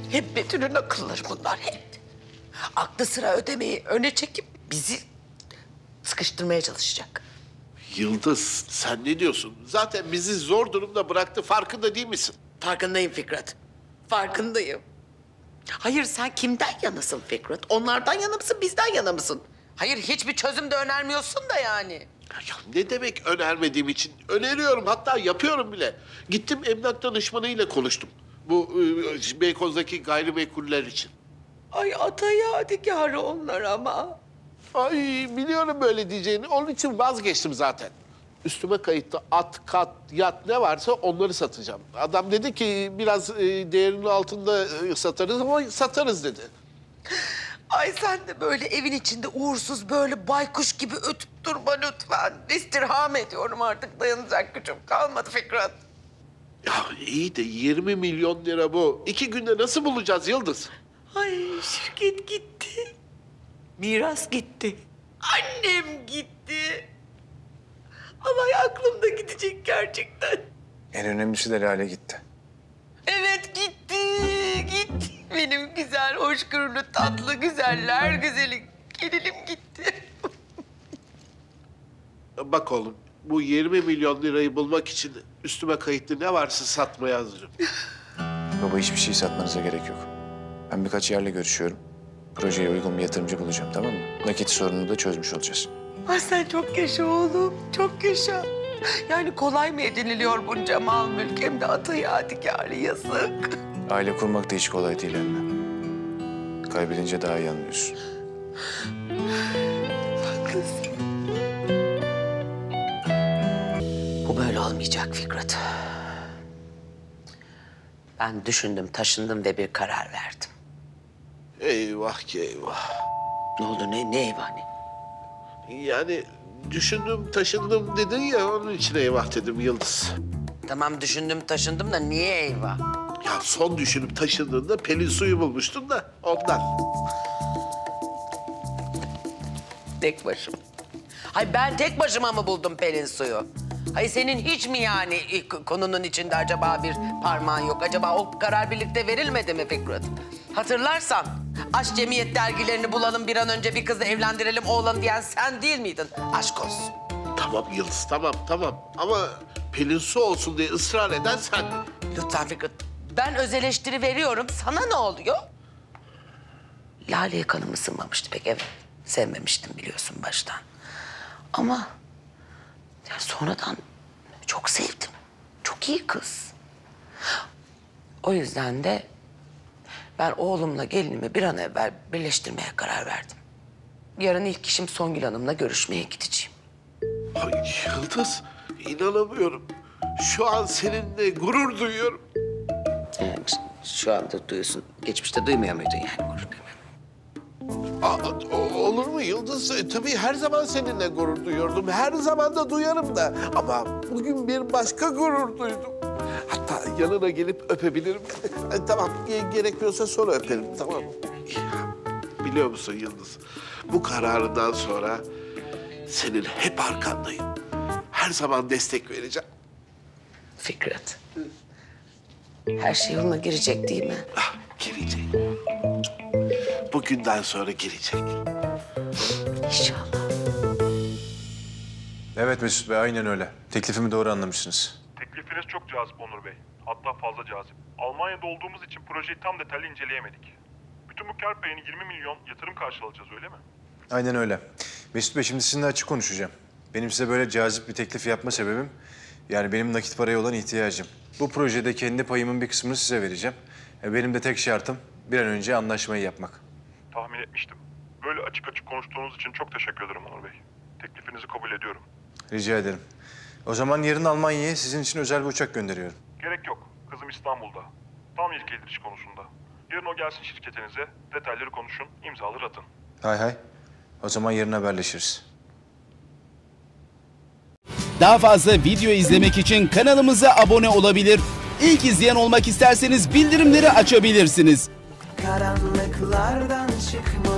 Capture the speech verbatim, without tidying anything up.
Hep Betül'ün akılları bunlar hep. Aklı sıra ödemeyi öne çekip bizi sıkıştırmaya çalışacak. Yıldız, sen ne diyorsun? Zaten bizi zor durumda bıraktı, farkında değil misin? Farkındayım Fikret. Farkındayım. Hayır, sen kimden yanasın Fikret? Onlardan yana mısın, bizden yana mısın? Hayır, hiçbir çözüm de önermiyorsun da yani. Ya ne demek önermediğim için? Öneriyorum, hatta yapıyorum bile. Gittim emlak danışmanıyla konuştum. Bu e, Beykoz'daki gayrimenkuller için. Ay ata yadigarı onlar ama. Ay biliyorum böyle diyeceğini. Onun için vazgeçtim zaten. Üstüme kayıtlı at, kat, yat ne varsa onları satacağım. Adam dedi ki biraz e, değerinin altında e, satarız ama satarız dedi. Ay sen de böyle evin içinde uğursuz böyle baykuş gibi ötüp durma lütfen. İstirham ediyorum, artık dayanacak gücüm kalmadı Fikret. Ya iyi de yirmi milyon lira bu. İki günde nasıl bulacağız Yıldız? Ay şirket gitti. Miras gitti. Annem gitti. Ay aklımda gidecek gerçekten. En önemlisi de Lale gitti. Evet gitti, gitti. Benim güzel, hoşgörülü, tatlı, güzeller güzeli gelinim gitti. Bak oğlum, bu yirmi milyon lirayı bulmak için üstüme kayıtlı ne varsa satmaya hazırım. Baba hiçbir şey satmanıza gerek yok. Ben birkaç yerle görüşüyorum. Projeye uygun bir yatırımcı bulacağım, tamam mı? Nakit sorununu da çözmüş olacağız. Ay sen çok yaşa oğlum, çok yaşa. Yani kolay mı ediniliyor bunca mal mülk, hem de ata yadigarı, yazık. Aile kurmak da hiç kolay değil anne. Kaybedince daha iyi anlıyorsun. Haklısın. Bu böyle olmayacak Fikret. Ben düşündüm, taşındım ve bir karar verdim. Eyvah ki eyvah. Ne oldu, ne, ne eyvah ne? Yani düşündüm, taşındım dedin ya, onun için eyvah dedim Yıldız. Tamam düşündüm, taşındım da niye eyvah? Ya son düşünüp taşındığında Pelin suyu bulmuştun da ondan. Tek başıma. Hay ben tek başıma mı buldum Pelin suyu? Hay senin hiç mi yani ilk konunun içinde acaba bir parmağın yok? Acaba o karar birlikte verilmedi mi Fikret? Hatırlarsan aşk cemiyet dergilerini bulalım, bir an önce bir kızla evlendirelim oğlan diyen sen değil miydin? Aşk olsun. Tamam Yıldız, tamam tamam. Ama Pelin su olsun diye ısrar eden sendin. Lütfen Fikret. Ben öz eleştiri veriyorum. Sana ne oluyor? Lale'ye kanım ısınmamıştı pek, evet. Sevmemiştim biliyorsun baştan. Ama ya sonradan çok sevdim. Çok iyi kız. O yüzden de ben oğlumla gelinimi bir an evvel birleştirmeye karar verdim. Yarın ilk işim Songül Hanım'la görüşmeye gideceğim. Ay Yıldız, inanamıyorum. Şu an seninle gurur duyuyorum. Yani şu anda duyuyorsun. Geçmişte duymuyor muydun yani gurur duymuyor? Aa, o- olur mu Yıldız? E, tabii her zaman seninle gurur duyuyordum. Her zaman da duyarım da. Ama bugün bir başka gurur duydum. Hatta yanına gelip öpebilirim. E, tamam, ge- gerekiyorsa sonra öperim, tamam mı? Biliyor musun Yıldız? Bu kararından sonra senin hep arkandayım. Her zaman destek vereceğim. Fikret. Her şey yoluna girecek değil mi? Ah, girecek. Bugünden sonra girecek. İnşallah. Evet Mesut Bey, aynen öyle. Teklifimi doğru anlamışsınız. Teklifiniz çok cazip Onur Bey. Hatta fazla cazip. Almanya'da olduğumuz için projeyi tam detaylı inceleyemedik. Bütün bu kar payını yirmi milyon yatırım karşılığı alacağız, öyle mi? Aynen öyle. Mesut Bey, şimdi sizinle açık konuşacağım. Benim size böyle cazip bir teklif yapma sebebim, yani benim nakit paraya olan ihtiyacım. Bu projede kendi payımın bir kısmını size vereceğim. E, Benim de tek şartım bir an önce anlaşmayı yapmak. Tahmin etmiştim. Böyle açık açık konuştuğunuz için çok teşekkür ederim Onur Bey. Teklifinizi kabul ediyorum. Rica ederim. O zaman yarın Almanya'ya sizin için özel bir uçak gönderiyorum. Gerek yok. Kızım İstanbul'da. Tam ilk ediliş konusunda. Yarın o gelsin şirketinize, detayları konuşun, imzaları atın. Hay hay. O zaman yarın haberleşiriz. Daha fazla video izlemek için kanalımıza abone olabilir. İlk izleyen olmak isterseniz bildirimleri açabilirsiniz. Karanlıklardan çıkmalı